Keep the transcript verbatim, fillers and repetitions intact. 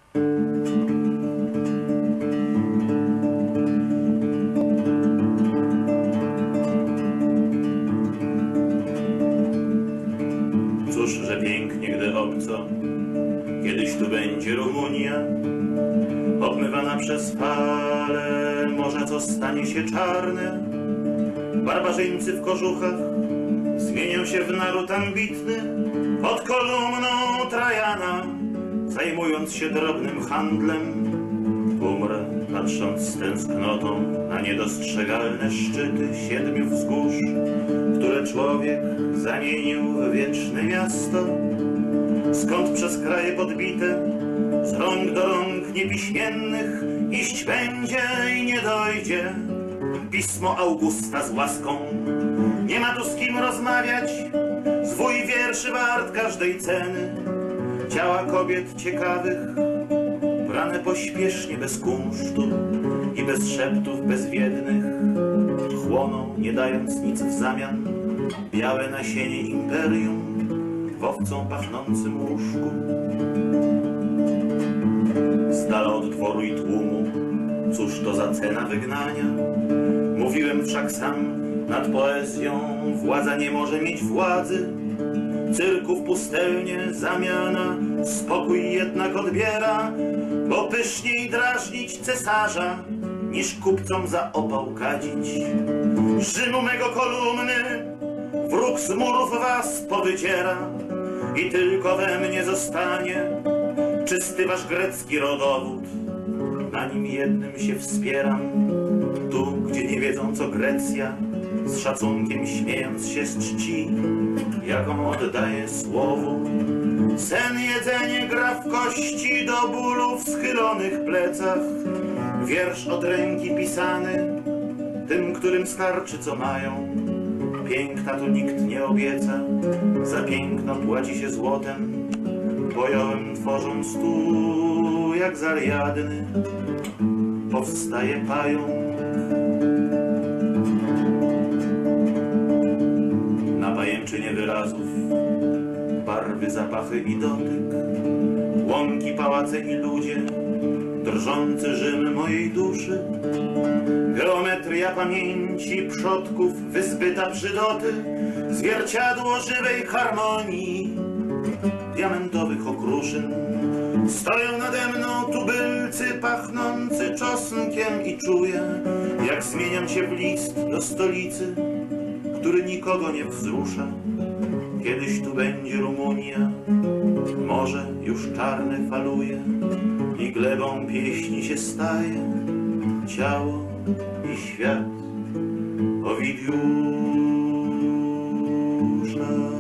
Cóż, że pięknie, gdy obco, kiedyś tu będzie Rumunia, obmywana przez fale morza, co stanie się czarne. Barbarzyńcy w kożuchach zmienią się w naród ambitny, pod kolumną Trajana, zajmując się drobnym handlem. Umrę, patrząc z tęsknotą na niedostrzegalne szczyty siedmiu wzgórz, które człowiek zamienił w wieczne miasto, skąd przez kraje podbite, z rąk do rąk niepiśmiennych iść będzie i nie dojdzie pismo Augusta z łaską. Nie ma tu z kim rozmawiać, zwój wierszy wart każdej ceny. Ciała kobiet ciekawych, brane pośpiesznie, bez kunsztu i bez szeptów bezwiednych, chłoną, nie dając nic w zamian, białe nasienie imperium w owcą pachnącym łóżku. Z dala od dworu i tłumu, cóż to za cena wygnania? Mówiłem wszak sam, nad poezją władza nie może mieć władzy. Cyrku w pustelnie zamiana spokój jednak odbiera, bo pyszniej drażnić cesarza, niż kupcom za opał kadzić. Rzymu mego kolumny, wróg z murów was powydziera i tylko we mnie zostanie czysty wasz grecki rodowód. Na nim jednym się wspieram, tu gdzie nie wiedzą co Grecja, z szacunkiem śmiejąc się z czci, jaką oddaje słowu. Sen jedzenie gra w kości do bólu w schylonych plecach, wiersz od ręki pisany tym, którym starczy co mają. Piękna tu nikt nie obieca, za piękno płaci się złotem. Pojąłem tworząc tu jak z Ariadny powstaje pająk. Na pajęczynie wyrazów barwy, zapachy i dotyk, łąki, pałace i ludzie, drżący Rzym mojej duszy, geometria pamięci przodków, wyzbyta brzydoty, zwierciadło żywej harmonii diamentowych okruszyn. Stoją nade mną tubylcy pachnący czosnkiem i czuję, jak zmieniam się w list do stolicy, który nikogo nie wzrusza. Kiedyś tu będzie Rumunia, morze już czarne faluje i glebą pieśni się staje ciało i świat Owidiusza.